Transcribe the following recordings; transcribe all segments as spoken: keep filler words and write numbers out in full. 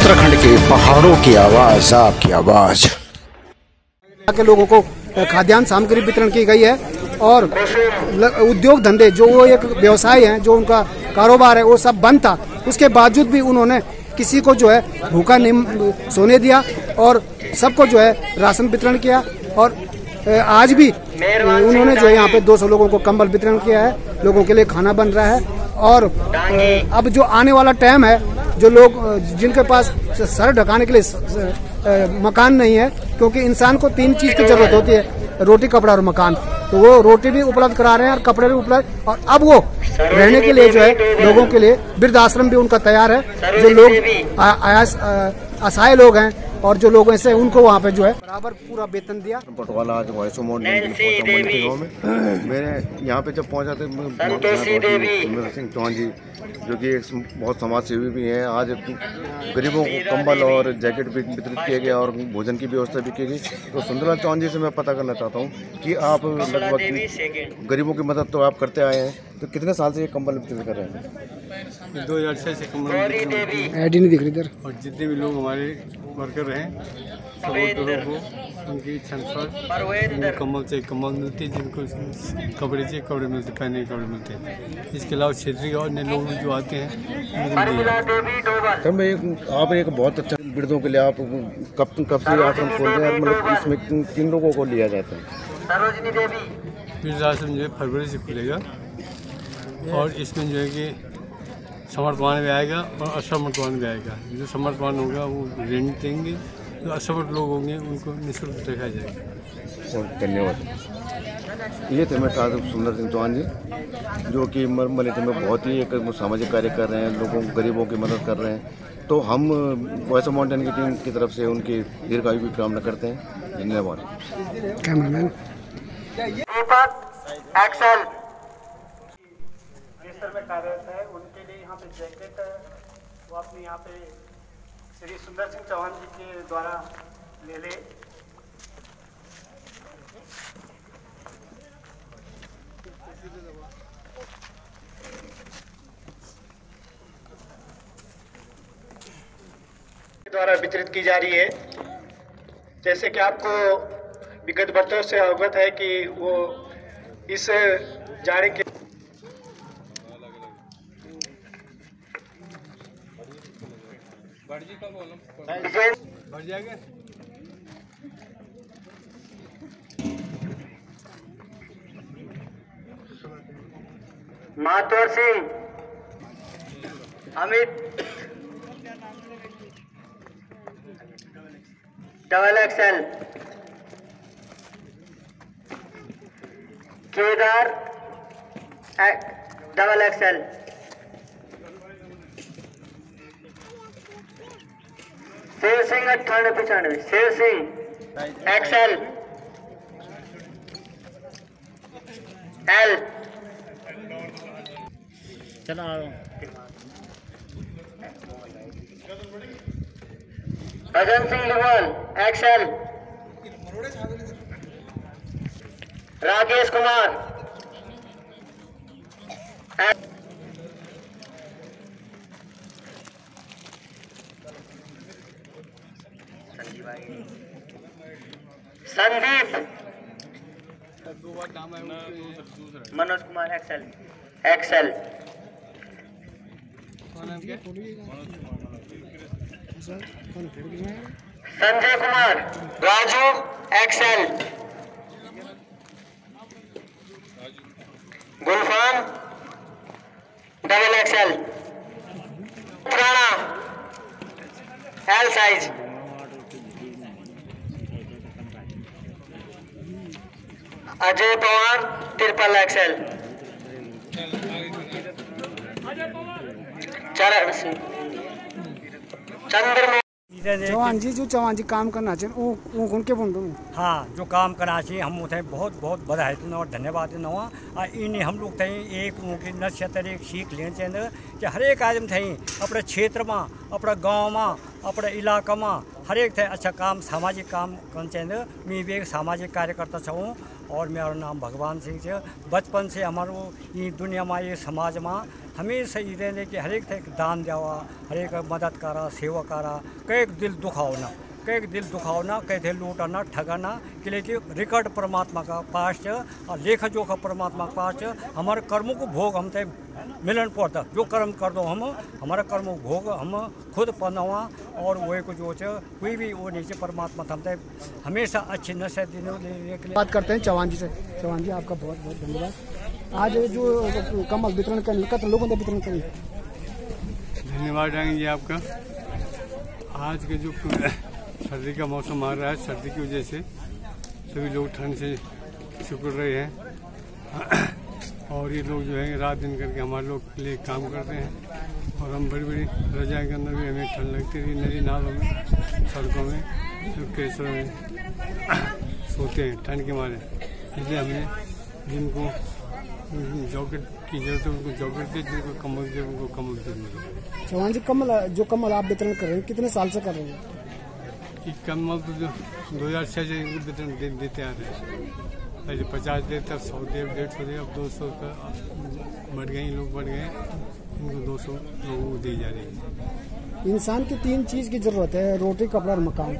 उत्तराखंड के पहाड़ों की आवाज, आपकी आवाज। के लोगों को खाद्यान्न सामग्री वितरण की गई है और उद्योग धंधे जो वो एक व्यवसाय है, जो उनका कारोबार है, वो सब बंद था। उसके बावजूद भी उन्होंने किसी को जो है भूखा नहीं सोने दिया और सबको जो है राशन वितरण किया। और आज भी उन्होंने जो है यहाँ पे दो सौ लोगों को कंबल वितरण किया है, लोगों के लिए खाना बन रहा है। और अब जो आने वाला टाइम है, जो लोग जिनके पास सर ढकाने के लिए मकान नहीं है, क्योंकि इंसान को तीन चीज की जरूरत होती है, रोटी, कपड़ा और मकान, तो वो रोटी भी उपलब्ध करा रहे हैं और कपड़े भी उपलब्ध। और अब वो रहने के लिए जो है लोगों के लिए वृद्धाश्रम भी उनका तैयार है। जो लोग आयास असहाय लोग हैं और जो लोग ऐसे उनको वहाँ पे जो है बराबर पूरा वेतन दिया। पटवाला आज वॉइस गाँव में मेरे यहाँ पे जब पहुँचा थे सिंह चौहान जी, जो कि बहुत समाज सेवी भी हैं, आज गरीबों को कंबल और जैकेट भी वितरित किए गए और भोजन की व्यवस्था भी की गई। तो सुंदरलाल चौहान जी से मैं पता करना चाहता हूँ कि आप लगभग गरीबों की मदद तो आप करते आए हैं, तो कितने साल से ये कंबल वितरित कर रहे हैं? दो हजार छः से कंबल ऐड ही नहीं दिख रही इधर। और जितने भी लोग हमारे वर्कर हैं, सब वर्करों को उनकी इच्छा अनुसार कंबल से कंबल मिलते हैं, जिनको कपड़े से कपड़े मिलते, पहने के कपड़े मिलते हैं। इसके अलावा क्षेत्रीय और अन्य लोग जो आते हैं। सर मैं एक आप एक बहुत अच्छा वृद्धों के लिए आप कब कब से आश्रम खोल रहे हैं, मतलब इसमें किन लोगों को लिया जाता है? वृद्धाश्रम जो है फरवरी से खुलेगा और इसमें जो है कि समर्थवान भी आएगा और असमर्थवान भी आएगा। जो समर्थवान होगा वो रेंट देंगे, जो असमर्थ लोग होंगे उनको निःशुल्क देखा जाएगा। धन्यवाद। ये थे मैं सुंदर सिंह चौहान जी, जो कि मलित में बहुत ही एक सामाजिक कार्य कर रहे हैं, लोगों गरीबों की मदद कर रहे हैं। तो हम वॉइस ऑफ माउंटेन की टीम की तरफ से उनकी दीर्घायु की कामना करते हैं। धन्यवाद। कैमरामैन एक्शन में कार्यरत है, उनके लिए यहाँ पे जैकेट वो अपने यहाँ पे श्री सुंदर सिंह चौहान जी के द्वारा ले ले। द्वारा वितरित की जा रही है। जैसे कि आपको विगत वर्षों से अवगत है कि वो इस जाड़े के बढ़ जाएगा। Mator Singh, Amit, double XL, Kedar double XL, Sher Singh अट्ठानवे पचानवे, शेर सिंह एक्सएल एल, चलो Bhajan Singh Lugwal XL, Rakesh Kumar Sandeep, Manoj Kumar XL XL, Sanjay Kumar Raju XL, Gulfan double XL, पुराना L size, Ajay Pawar triple XL, Charan Singh, चंद्र चौहान जी, जो चौहान जी काम करना चाहिए उनके बोल। हाँ, जो काम करना चाहिए हम उठे बहुत बहुत बधाई देना और धन्यवाद देना हुआ। इन हम लोग थे एक उनकी नश्यतर एक सीख लेना चाहिए कि हर एक आदमी थे अपने क्षेत्र में, अपने गांव में, अपने इलाका में हर एक थे अच्छा काम सामाजिक काम करना चाहिए। मैं भी एक सामाजिक कार्यकर्ता छूँ और मेरा नाम भगवान सिंह है। बचपन से हमारो ये दुनिया में ये समाज में हमेशा ये रहने कि हर एक थे दान देवा, हर एक मदद करा, सेवा करा, कई दिल दुखावना, कई दिल दुखावना, कई थे लूटाना, ठगाना, कि लेकिन रिकॉर्ड परमात्मा का पास और लेख जोखा परमात्मा का पास हमारे कर्मों को भोग हम ते मिलन पड़ता। जो कर्म कर दो हम हमारा कर्म भोग हम खुद पनावा और वही को जो कोई भी वो नीचे परमात्मा थमते हमेशा अच्छी नशे देने के लिए। बात करते हैं चौहान जी से। चौहान जी आपका बहुत बहुत धन्यवाद। आज जो कम्बल वितरण करने का लोगों ने वितरण करी, धन्यवाद जी आपका। आज के जो सर्दी का मौसम आ रहा है, सर्दी की वजह से सभी लोग ठंड से सिकुड़ रहे हैं और ये लोग जो है रात दिन करके हमारे लोग के लिए काम करते हैं और हम बड़ी बड़ी रजाई के अंदर भी हमें ठंड लगती थी। नदी नालों में, सड़कों में, केसरों में सोते हैं ठंड के मारे। इसलिए हमने जिनको जॉकेट की जरूरत है उनको जॉकेट दे, जिनको कम्बल दे उनको कम्बल दे। चौहान जी कम्बल जो कम्बल आप वितरण कर रहे हैं कितने साल से कर रहे हैं? ये कम्बल तो जो दो हजार छः से वितरण दे, देते आ रहे हैं। पहले पचास देर तक सौ देर डेढ़ सौ देर, अब दो सौ का बढ़ गए, लोग बढ़ गए, इनको दो सौ लोगों को दी जा रही है। इंसान की तीन चीज़ की ज़रूरत है, रोटी, कपड़ा और मकान।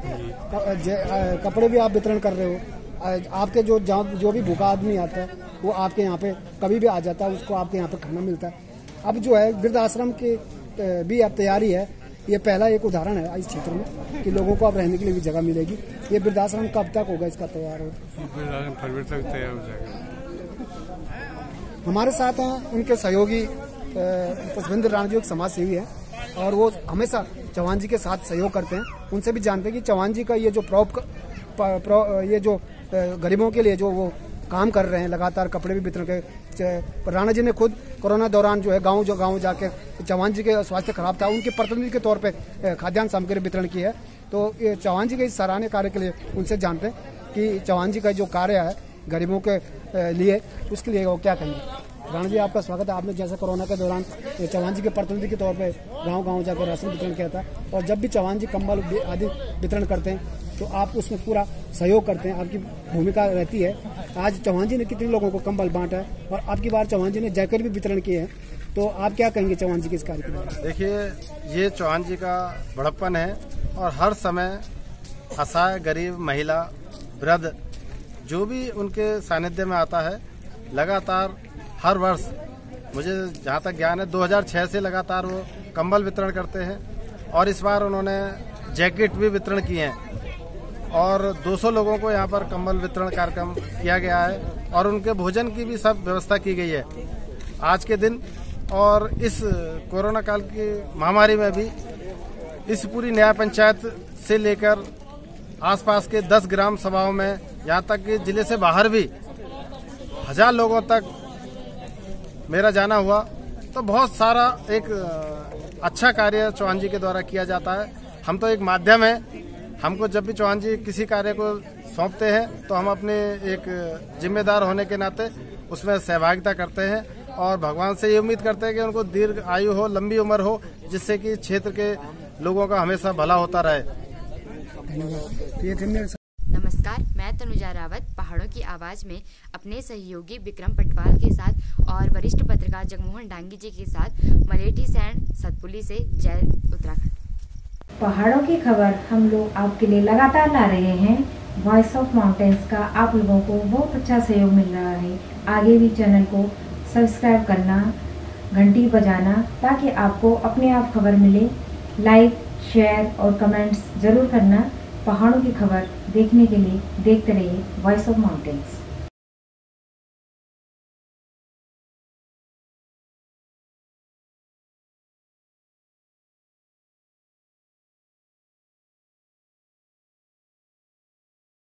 कपड़े भी आप वितरण कर रहे हो। आपके जो जो भी भूखा आदमी आता है वो आपके यहाँ पे कभी भी आ जाता है, उसको आपके यहाँ पे खाना मिलता है। अब जो है वृद्धाश्रम की भी अब तैयारी है। ये पहला एक उदाहरण है इस क्षेत्र में कि लोगों को अब रहने के लिए भी जगह मिलेगी। ये वृद्धाश्रम कब तक होगा इसका तैयार? हो फरवरी तक तैयार हो जाएगा। हमारे साथ हैं उनके सहयोगी पुष्पेंद्र राणा जी, एक समाज सेवी है और वो हमेशा चौहान जी के साथ सहयोग करते हैं। उनसे भी जानते हैं कि चौहान जी का ये जो प्रॉप ये जो गरीबों के लिए जो वो काम कर रहे हैं लगातार, कपड़े भी वितरण के। राणा जी ने खुद कोरोना दौरान जो है गांव जो गांव जाके चौहान जी के स्वास्थ्य खराब था, उनके प्रतिनिधि के तौर पे खाद्यान्न सामग्री वितरण की है। तो ये चौहान जी के इस सराहनीय कार्य के लिए उनसे जानते हैं कि चौहान जी का जो कार्य है गरीबों के लिए, उसके लिए वो क्या कहेंगे। राणा जी आपका स्वागत है। आपने जैसे कोरोना के दौरान चौहान जी के प्रतिनिधि के तौर पे गांव गांव जाकर राशन वितरण किया था और जब भी चौहान जी कम्बल आदि वितरण करते हैं तो आप उसमें पूरा सहयोग करते हैं, आपकी भूमिका रहती है। आज चौहान जी ने कितने लोगों को कम्बल बांटा है और अब की बार चौहान जी ने जैकेट भी वितरण किए हैं, तो आप क्या कहेंगे चौहान जी के इस कार्य के बारे में? देखिए, ये चौहान जी का बड़प्पन है और हर समय असहाय, गरीब, महिला, वृद्ध जो भी उनके सानिध्य में आता है, लगातार हर वर्ष, मुझे जहाँ तक ज्ञान है दो हज़ार छह से लगातार वो कंबल वितरण करते हैं और इस बार उन्होंने जैकेट भी वितरण किए हैं और दो सौ लोगों को यहाँ पर कंबल वितरण कार्यक्रम किया गया है और उनके भोजन की भी सब व्यवस्था की गई है आज के दिन। और इस कोरोना काल की महामारी में भी इस पूरी न्याय पंचायत से लेकर आसपास के दस ग्राम सभाओं में, यहाँ तक कि जिले से बाहर भी हजार लोगों तक मेरा जाना हुआ, तो बहुत सारा एक अच्छा कार्य चौहान जी के द्वारा किया जाता है। हम तो एक माध्यम है, हमको जब भी चौहान जी किसी कार्य को सौंपते हैं तो हम अपने एक जिम्मेदार होने के नाते उसमें सहभागिता करते हैं और भगवान से ये उम्मीद करते हैं कि उनको दीर्घ आयु हो, लंबी उम्र हो, जिससे कि क्षेत्र के लोगों का हमेशा भला होता रहे। नमस्कार, मैं तनुजा रावत पहाड़ों की आवाज में अपने सहयोगी विक्रम पटवाल के साथ और वरिष्ठ पत्रकार जगमोहन डांगी जी के साथ मलेठी सैंड सतपुली से जय उत्तराखंड। पहाड़ों की खबर हम लोग आपके लिए लगातार ला रहे हैं। वॉइस ऑफ माउंटेन्स का आप लोगों को बहुत अच्छा सहयोग मिल रहा है। आगे भी चैनल को सब्सक्राइब करना, घंटी बजाना, ताकि आपको अपने आप खबर मिले। लाइक, शेयर और कमेंट्स जरूर करना। पहाड़ों की खबर देखने के लिए देखते रहिए वॉइस ऑफ माउंटेन्स।